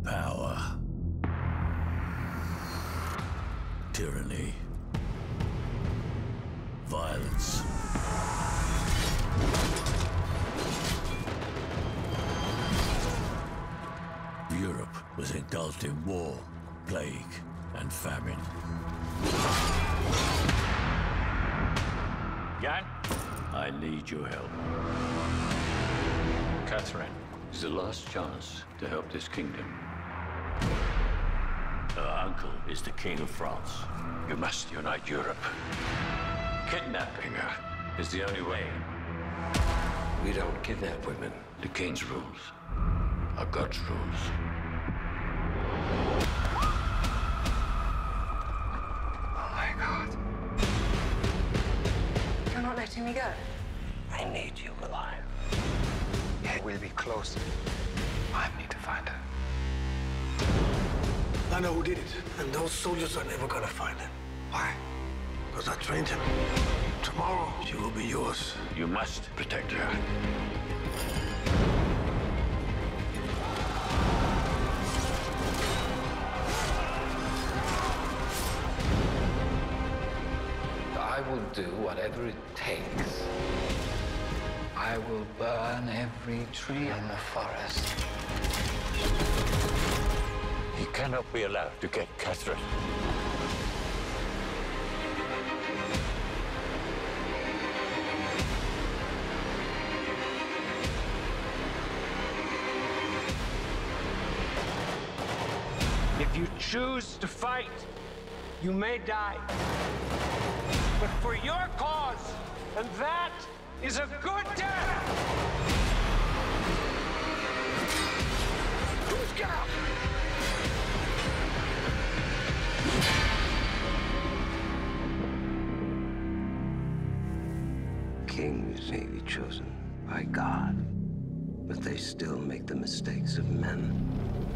Power. Tyranny. Violence. Europe was engulfed in war, plague, and famine. Jan? I need your help. Catherine It's the last chance to help this kingdom. Her uncle is the King of France. You must unite Europe. Kidnapping her is the only way. We don't kidnap women. The King's rules are God's rules. Oh my God. You're not letting me go. I need you alive. It will be close. I need to find her. I know who did it, and those soldiers are never gonna find him. Why? Because I trained him. Tomorrow, she will be yours. You must protect her. I will do whatever it takes. I will burn every tree in the forest. He cannot be allowed to get Catherine. If you choose to fight, you may die. But for your cause, and that is a good death! Who's got? Kings may be chosen by God, but they still make the mistakes of men.